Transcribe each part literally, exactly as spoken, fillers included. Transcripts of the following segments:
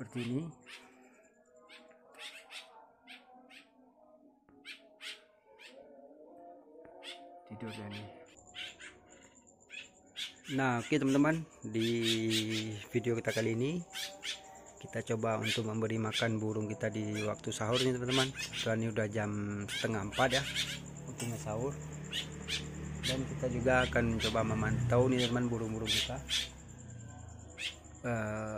seperti ini. Tidur dia nih. Nah, oke teman-teman, di video kita kali ini kita coba untuk memberi makan burung kita di waktu sahur nih teman-teman. Sekarang ini udah jam setengah empat ya, waktunya sahur. Dan kita juga akan coba memantau nih teman burung-burung kita uh,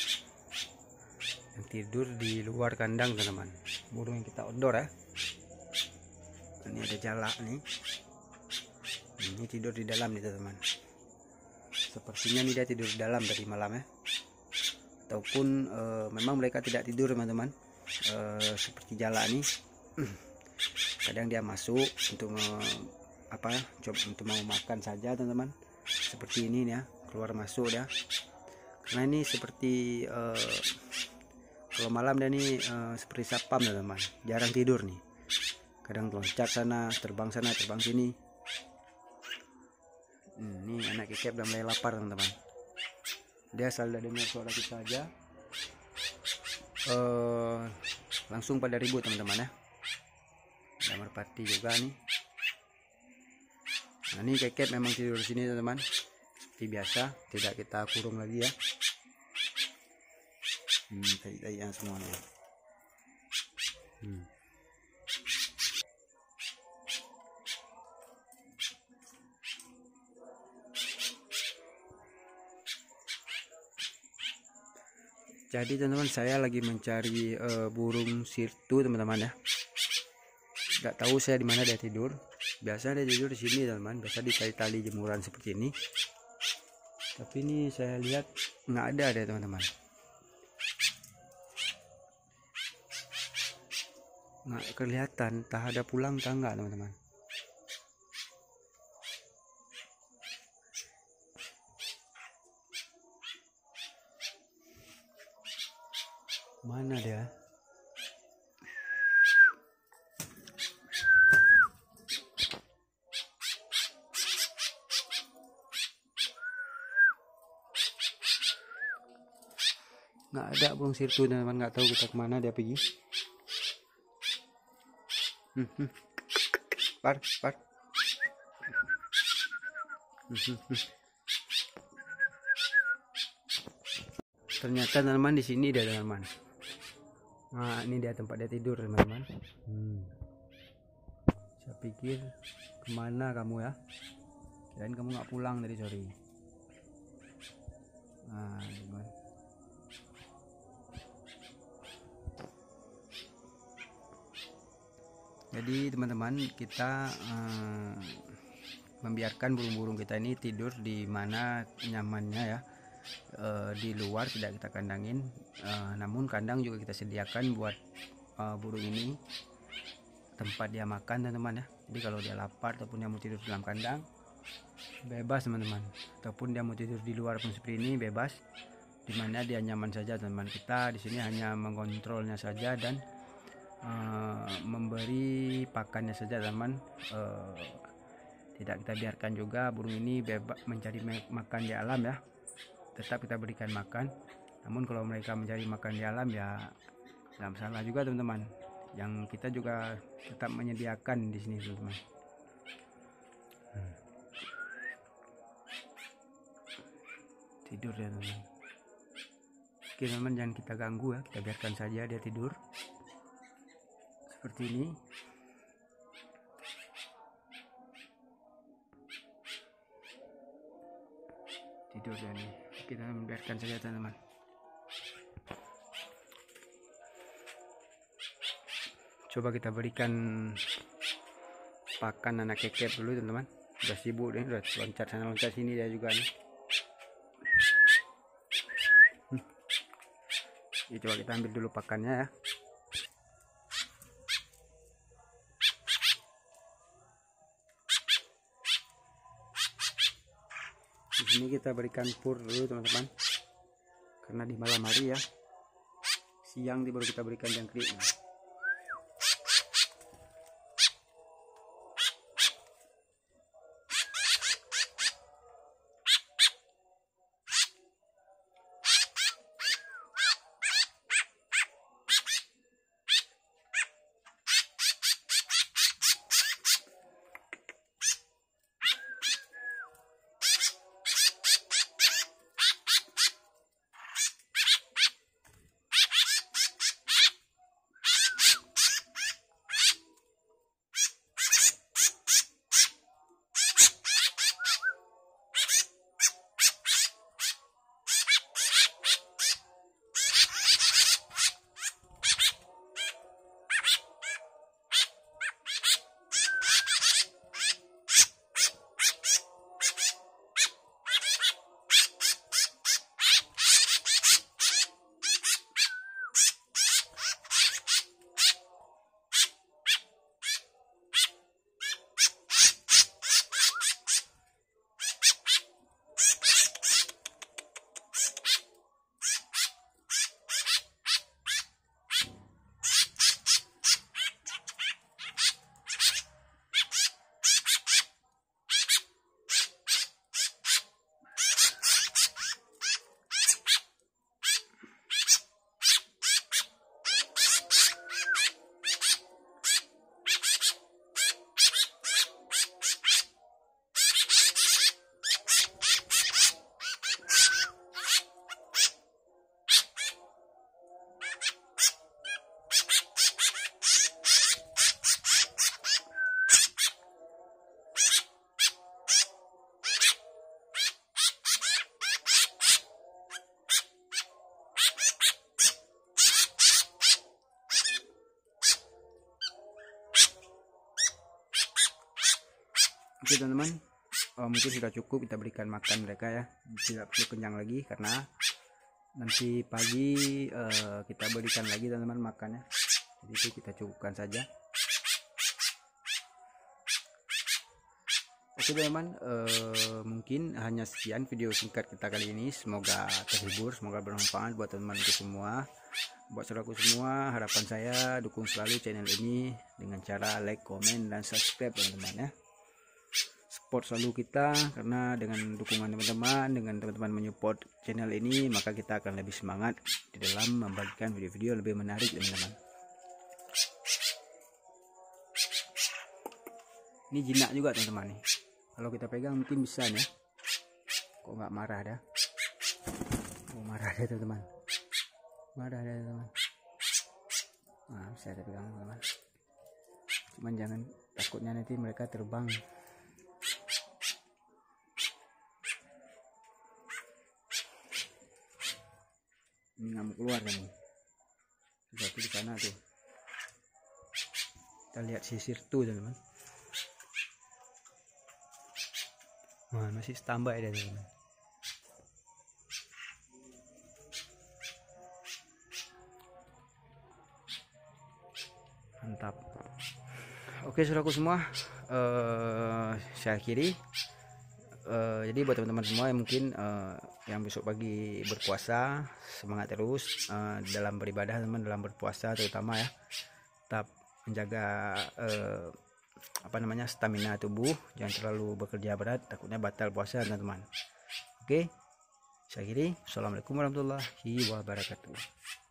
yang tidur di luar kandang teman-teman. Burung yang kita outdoor ya. Ini ada jalak nih. Ini tidur di dalam nih teman-teman. Sepertinya nih dia tidur di dalam tadi malam ya. Ataupun e, memang mereka tidak tidur teman-teman. E, seperti jalak nih. Kadang dia masuk untuk me, apa? Coba untuk mau makan saja teman-teman. Seperti ini ya, keluar masuk ya. Karena ini seperti e, kalau malam dia nih e, seperti sapam teman-teman. Jarang tidur nih. Kadang loncat sana, terbang sana, terbang sini. Ini anak kecap udah mulai lapar teman-teman. Dia asal dengar suara kita aja uh, langsung pada ribut teman-teman ya. Ada merpati juga nih. Nah ini kecap memang tidur di sini teman-teman. Seperti biasa, tidak kita kurung lagi ya. Hmm, tai-taian semuanya. Hmm. Jadi teman-teman, saya lagi mencari uh, burung sirtu teman-teman ya. Nggak tahu saya di mana dia tidur. Biasa dia tidur di sini teman-teman. Biasa di tali-tali jemuran seperti ini. Tapi ini saya lihat nggak ada deh teman-teman. Nggak kelihatan. Entah ada pulang entah nggak teman-teman. Mana dia? Nggak ada burung sirtu teman-teman, nggak tahu kita kemana dia pergi. Hmm, hmm. Par, par. Hmm, hmm, hmm. Ternyata teman-teman di sini dia teman-teman. Nah ini dia tempat dia tidur teman-teman. Hmm. Saya pikir kemana kamu ya? Kirain kamu nggak pulang dari sore. Nah teman. Jadi teman-teman kita eh, membiarkan burung-burung kita ini tidur di mana nyamannya ya. Uh, di luar tidak kita kandangin, uh, namun kandang juga kita sediakan buat uh, burung ini tempat dia makan teman-teman ya. Jadi kalau dia lapar ataupun dia mau tidur dalam kandang bebas teman-teman, ataupun dia mau tidur di luar pun seperti ini bebas, dimana dia nyaman saja teman-teman. Kita di sini hanya mengontrolnya saja dan uh, memberi pakannya saja teman. Uh, tidak kita biarkan juga burung ini bebas mencari makan di alam ya. Tetap kita berikan makan, namun kalau mereka mencari makan di alam ya tidak masalah juga teman-teman. Yang kita juga tetap menyediakan di sini teman-teman. Hmm. Tidur ya teman-teman. Oke teman-teman, jangan kita ganggu ya, kita biarkan saja dia tidur seperti ini. Tidur ya nih. Kita membiarkan saja teman-teman. Coba kita berikan pakan anak kecap dulu teman-teman. Udah sibuk deh, udah loncat sana loncat sini dia juga nih. Hmm. Jadi coba kita ambil dulu pakannya ya. Di sini kita berikan pur dulu teman-teman, karena di malam hari ya, siang baru kita berikan jangkrik. Oke teman-teman, uh, mungkin sudah cukup kita berikan makan mereka ya, tidak perlu kenyang lagi karena nanti pagi uh, kita berikan lagi teman-teman makannya. Jadi itu kita cukupkan saja. Oke teman-teman, uh, mungkin hanya sekian video singkat kita kali ini. Semoga terhibur, semoga bermanfaat buat teman-teman semua. Buat saudaraku semua, harapan saya dukung selalu channel ini dengan cara like, komen, dan subscribe teman-teman ya. Support selalu kita, karena dengan dukungan teman-teman, dengan teman-teman menyupport channel ini, maka kita akan lebih semangat di dalam membagikan video-video lebih menarik teman-teman. Ini jinak juga teman-teman nih. Kalau kita pegang mungkin bisa nih. Kok nggak marah dah? Oh marah deh teman-teman. Marah deh teman-teman. Nah bisa kita pegang teman-teman. Cuman jangan, takutnya nanti mereka terbang. Ini nggak mau keluar nih. Satu di sana tuh. Kita lihat sisir tuh teman-teman. Wah, masih standby ya teman-teman. Mantap. Oke saudaraku semua, uh, saya akhiri. Uh, jadi buat teman-teman semua yang mungkin uh, yang besok pagi berpuasa, semangat terus uh, dalam beribadah teman, dalam berpuasa terutama ya. Tetap menjaga uh, apa namanya stamina tubuh, jangan terlalu bekerja berat, takutnya batal puasa teman-teman. Oke, saya akhiri. Assalamualaikum warahmatullahi wabarakatuh.